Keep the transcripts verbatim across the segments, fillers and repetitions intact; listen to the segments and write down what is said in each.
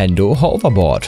Nintendo Hoverboard.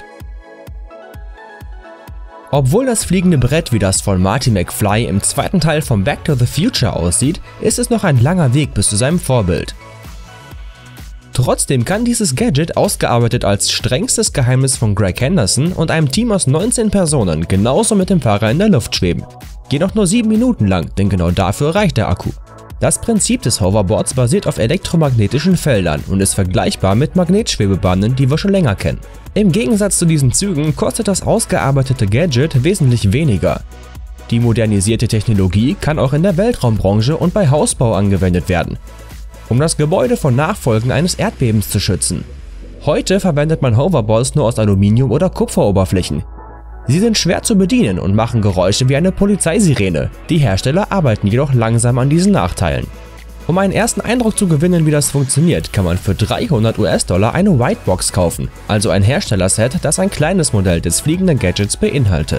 Obwohl das fliegende Brett wie das von Marty McFly im zweiten Teil von Back to the Future aussieht, ist es noch ein langer Weg bis zu seinem Vorbild. Trotzdem kann dieses Gadget, ausgearbeitet als strengstes Geheimnis von Greg Henderson und einem Team aus neunzehn Personen, genauso mit dem Fahrer in der Luft schweben. Jedoch nur sieben Minuten lang, denn genau dafür reicht der Akku. Das Prinzip des Hoverboards basiert auf elektromagnetischen Feldern und ist vergleichbar mit Magnetschwebebahnen, die wir schon länger kennen. Im Gegensatz zu diesen Zügen kostet das ausgearbeitete Gadget wesentlich weniger. Die modernisierte Technologie kann auch in der Weltraumbranche und bei Hausbau angewendet werden, um das Gebäude vor Nachfolgen eines Erdbebens zu schützen. Heute verwendet man Hoverboards nur aus Aluminium- oder Kupferoberflächen. Sie sind schwer zu bedienen und machen Geräusche wie eine Polizeisirene. Die Hersteller arbeiten jedoch langsam an diesen Nachteilen. Um einen ersten Eindruck zu gewinnen, wie das funktioniert, kann man für dreihundert US-Dollar eine Whitebox kaufen, also ein Herstellerset, das ein kleines Modell des fliegenden Gadgets beinhaltet.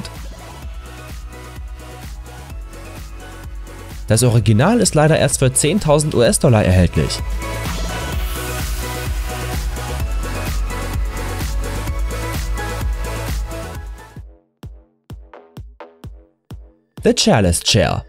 Das Original ist leider erst für zehntausend US-Dollar erhältlich. The Chairless Chair.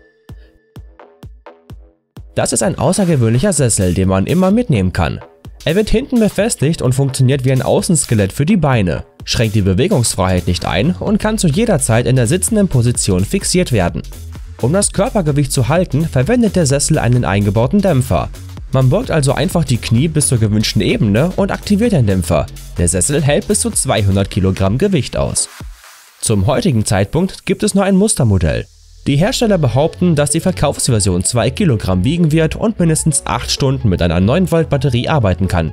Das ist ein außergewöhnlicher Sessel, den man immer mitnehmen kann. Er wird hinten befestigt und funktioniert wie ein Außenskelett für die Beine, schränkt die Bewegungsfreiheit nicht ein und kann zu jeder Zeit in der sitzenden Position fixiert werden. Um das Körpergewicht zu halten, verwendet der Sessel einen eingebauten Dämpfer. Man beugt also einfach die Knie bis zur gewünschten Ebene und aktiviert den Dämpfer. Der Sessel hält bis zu zweihundert Kilogramm Gewicht aus. Zum heutigen Zeitpunkt gibt es nur ein Mustermodell. Die Hersteller behaupten, dass die Verkaufsversion zwei Kilogramm wiegen wird und mindestens acht Stunden mit einer neun Volt Batterie arbeiten kann.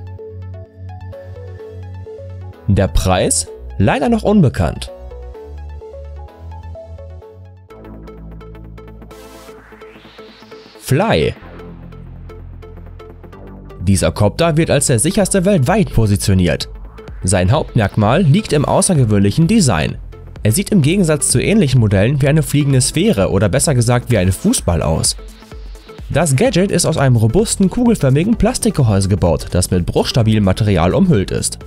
Der Preis? Leider noch unbekannt. Fly. Dieser Copter wird als der sicherste weltweit positioniert. Sein Hauptmerkmal liegt im außergewöhnlichen Design. Er sieht im Gegensatz zu ähnlichen Modellen wie eine fliegende Sphäre oder besser gesagt wie ein Fußball aus. Das Gadget ist aus einem robusten, kugelförmigen Plastikgehäuse gebaut, das mit bruchstabilem Material umhüllt ist.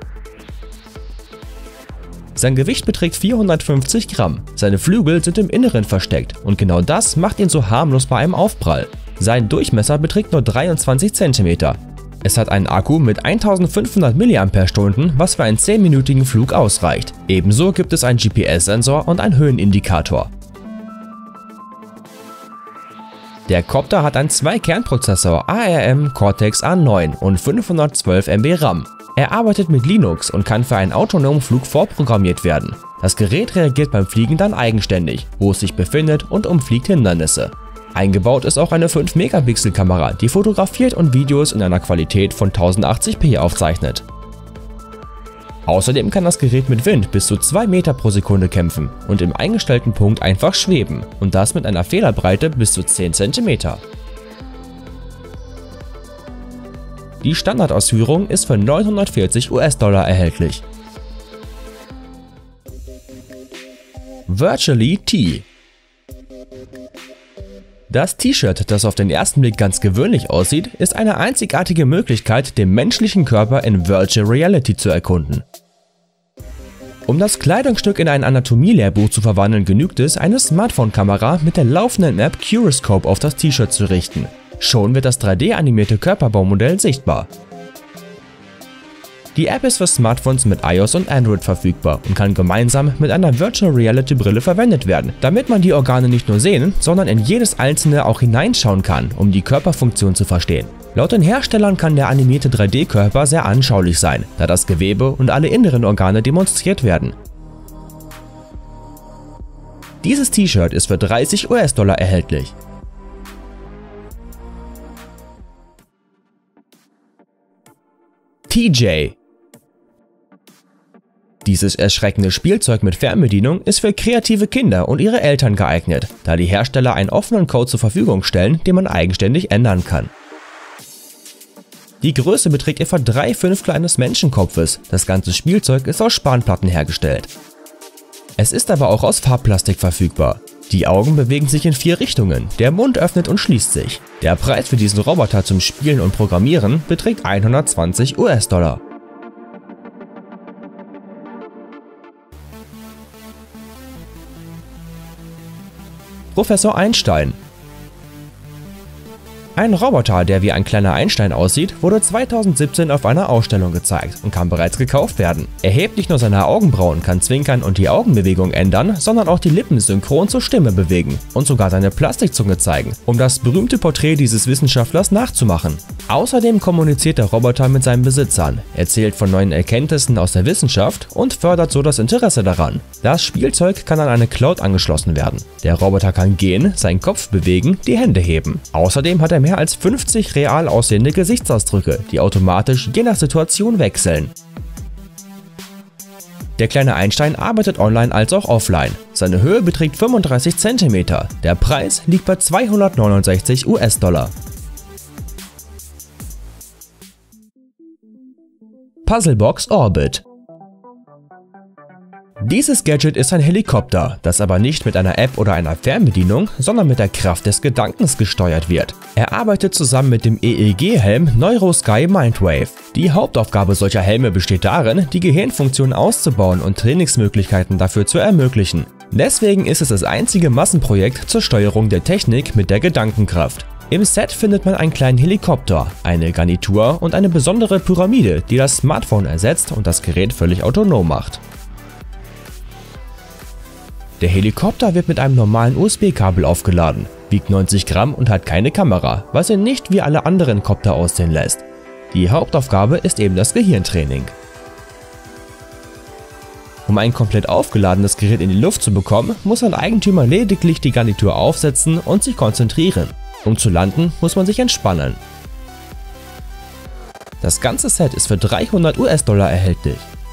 Sein Gewicht beträgt vierhundertfünfzig Gramm, seine Flügel sind im Inneren versteckt und genau das macht ihn so harmlos bei einem Aufprall. Sein Durchmesser beträgt nur dreiundzwanzig Zentimeter. Es hat einen Akku mit eintausendfünfhundert Milliampere-Stunden, was für einen zehnminütigen Flug ausreicht. Ebenso gibt es einen G P S-Sensor und einen Höhenindikator. Der Copter hat einen zwei Kern Prozessor A R M Cortex A neun und fünfhundertzwölf Megabyte RAM. Er arbeitet mit Linux und kann für einen autonomen Flug vorprogrammiert werden. Das Gerät reagiert beim Fliegen dann eigenständig, wo es sich befindet und umfliegt Hindernisse. Eingebaut ist auch eine fünf Megapixel Kamera, die fotografiert und Videos in einer Qualität von tausendachtzig p aufzeichnet. Außerdem kann das Gerät mit Wind bis zu zwei Meter pro Sekunde kämpfen und im eingestellten Punkt einfach schweben und das mit einer Fehlerbreite bis zu zehn Zentimeter. Die Standardausführung ist für neunhundertvierzig US-Dollar erhältlich. Virtually T. Das T-Shirt, das auf den ersten Blick ganz gewöhnlich aussieht, ist eine einzigartige Möglichkeit, den menschlichen Körper in Virtual Reality zu erkunden. Um das Kleidungsstück in ein Anatomie-Lehrbuch zu verwandeln, genügt es, eine Smartphone-Kamera mit der laufenden App Curoscope auf das T-Shirt zu richten. Schon wird das drei D animierte Körperbaumodell sichtbar. Die App ist für Smartphones mit iOS und Android verfügbar und kann gemeinsam mit einer Virtual Reality Brille verwendet werden, damit man die Organe nicht nur sehen, sondern in jedes einzelne auch hineinschauen kann, um die Körperfunktion zu verstehen. Laut den Herstellern kann der animierte drei D Körper sehr anschaulich sein, da das Gewebe und alle inneren Organe demonstriert werden. Dieses T-Shirt ist für dreißig US-Dollar erhältlich. T J. Dieses erschreckende Spielzeug mit Fernbedienung ist für kreative Kinder und ihre Eltern geeignet, da die Hersteller einen offenen Code zur Verfügung stellen, den man eigenständig ändern kann. Die Größe beträgt etwa drei Fünftel eines Menschenkopfes, das ganze Spielzeug ist aus Spanplatten hergestellt. Es ist aber auch aus Farbplastik verfügbar. Die Augen bewegen sich in vier Richtungen, der Mund öffnet und schließt sich. Der Preis für diesen Roboter zum Spielen und Programmieren beträgt hundertzwanzig US-Dollar. Professor Einstein. Ein Roboter, der wie ein kleiner Einstein aussieht, wurde zweitausendsiebzehn auf einer Ausstellung gezeigt und kann bereits gekauft werden. Er hebt nicht nur seine Augenbrauen, kann zwinkern und die Augenbewegung ändern, sondern auch die Lippen synchron zur Stimme bewegen und sogar seine Plastikzunge zeigen, um das berühmte Porträt dieses Wissenschaftlers nachzumachen. Außerdem kommuniziert der Roboter mit seinen Besitzern, erzählt von neuen Erkenntnissen aus der Wissenschaft und fördert so das Interesse daran. Das Spielzeug kann an eine Cloud angeschlossen werden. Der Roboter kann gehen, seinen Kopf bewegen, die Hände heben. Außerdem hat er mehr als fünfzig real aussehende Gesichtsausdrücke, die automatisch je nach Situation wechseln. Der kleine Einstein arbeitet online als auch offline. Seine Höhe beträgt fünfunddreißig Zentimeter. Der Preis liegt bei zweihundertneunundsechzig US-Dollar. Puzzlebox Orbit. Dieses Gadget ist ein Helikopter, das aber nicht mit einer App oder einer Fernbedienung, sondern mit der Kraft des Gedankens gesteuert wird. Er arbeitet zusammen mit dem E E G-Helm NeuroSky Mindwave. Die Hauptaufgabe solcher Helme besteht darin, die Gehirnfunktion auszubauen und Trainingsmöglichkeiten dafür zu ermöglichen. Deswegen ist es das einzige Massenprojekt zur Steuerung der Technik mit der Gedankenkraft. Im Set findet man einen kleinen Helikopter, eine Garnitur und eine besondere Pyramide, die das Smartphone ersetzt und das Gerät völlig autonom macht. Der Helikopter wird mit einem normalen U S B-Kabel aufgeladen, wiegt neunzig Gramm und hat keine Kamera, was ihn nicht wie alle anderen Kopter aussehen lässt. Die Hauptaufgabe ist eben das Gehirntraining. Um ein komplett aufgeladenes Gerät in die Luft zu bekommen, muss ein Eigentümer lediglich die Garnitur aufsetzen und sich konzentrieren. Um zu landen, muss man sich entspannen. Das ganze Set ist für dreihundert US-Dollar erhältlich.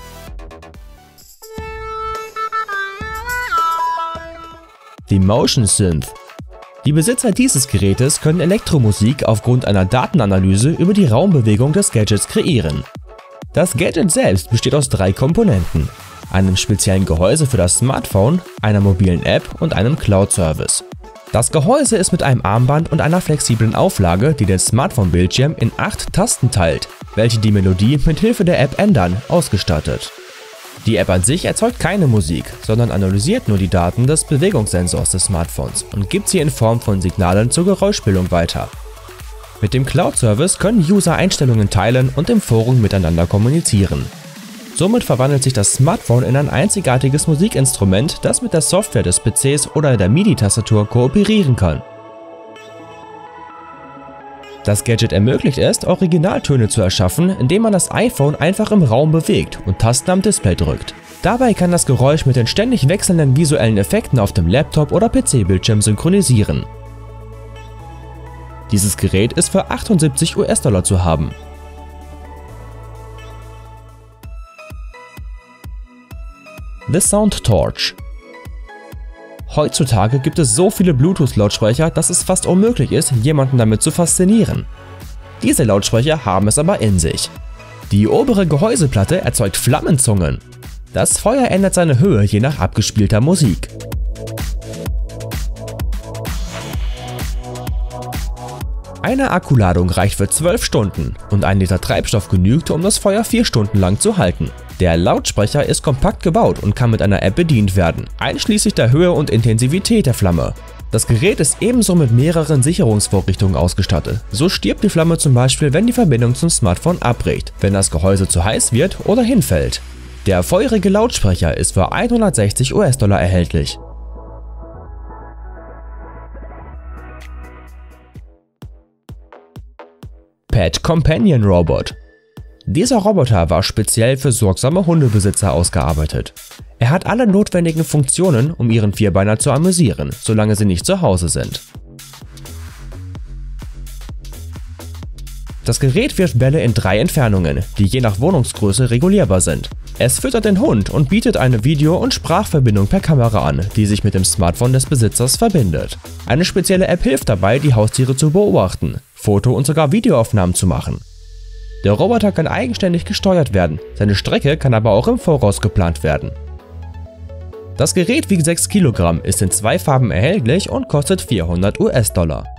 Die Motion Synth. Die Besitzer dieses Gerätes können Elektromusik aufgrund einer Datenanalyse über die Raumbewegung des Gadgets kreieren. Das Gadget selbst besteht aus drei Komponenten: einem speziellen Gehäuse für das Smartphone, einer mobilen App und einem Cloud-Service. Das Gehäuse ist mit einem Armband und einer flexiblen Auflage, die den Smartphone-Bildschirm in acht Tasten teilt, welche die Melodie mit Hilfe der App ändern, ausgestattet. Die App an sich erzeugt keine Musik, sondern analysiert nur die Daten des Bewegungssensors des Smartphones und gibt sie in Form von Signalen zur Geräuschbildung weiter. Mit dem Cloud-Service können User Einstellungen teilen und im Forum miteinander kommunizieren. Somit verwandelt sich das Smartphone in ein einzigartiges Musikinstrument, das mit der Software des P Cs oder der MIDI-Tastatur kooperieren kann. Das Gadget ermöglicht es, Originaltöne zu erschaffen, indem man das iPhone einfach im Raum bewegt und Tasten am Display drückt. Dabei kann das Geräusch mit den ständig wechselnden visuellen Effekten auf dem Laptop- oder P C-Bildschirm synchronisieren. Dieses Gerät ist für achtundsiebzig US-Dollar zu haben. The Sound Torch. Heutzutage gibt es so viele Bluetooth-Lautsprecher, dass es fast unmöglich ist, jemanden damit zu faszinieren. Diese Lautsprecher haben es aber in sich. Die obere Gehäuseplatte erzeugt Flammenzungen. Das Feuer ändert seine Höhe je nach abgespielter Musik. Eine Akkuladung reicht für zwölf Stunden und ein Liter Treibstoff genügt, um das Feuer vier Stunden lang zu halten. Der Lautsprecher ist kompakt gebaut und kann mit einer App bedient werden, einschließlich der Höhe und Intensivität der Flamme. Das Gerät ist ebenso mit mehreren Sicherungsvorrichtungen ausgestattet. So stirbt die Flamme zum Beispiel, wenn die Verbindung zum Smartphone abbricht, wenn das Gehäuse zu heiß wird oder hinfällt. Der feurige Lautsprecher ist für hundertsechzig US-Dollar erhältlich. Pet Companion Robot. Dieser Roboter war speziell für sorgsame Hundebesitzer ausgearbeitet. Er hat alle notwendigen Funktionen, um ihren Vierbeiner zu amüsieren, solange sie nicht zu Hause sind. Das Gerät wirft Bälle in drei Entfernungen, die je nach Wohnungsgröße regulierbar sind. Es füttert den Hund und bietet eine Video- und Sprachverbindung per Kamera an, die sich mit dem Smartphone des Besitzers verbindet. Eine spezielle App hilft dabei, die Haustiere zu beobachten, Foto- und sogar Videoaufnahmen zu machen. Der Roboter kann eigenständig gesteuert werden, seine Strecke kann aber auch im Voraus geplant werden. Das Gerät wiegt sechs Kilogramm, ist in zwei Farben erhältlich und kostet vierhundert US-Dollar.